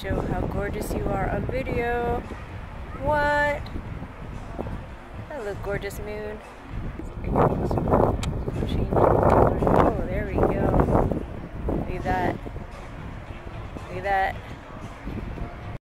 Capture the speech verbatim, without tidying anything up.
show how gorgeous you are on video. What? That look gorgeous, moon. Oh, there we go. Look at that. Look at that.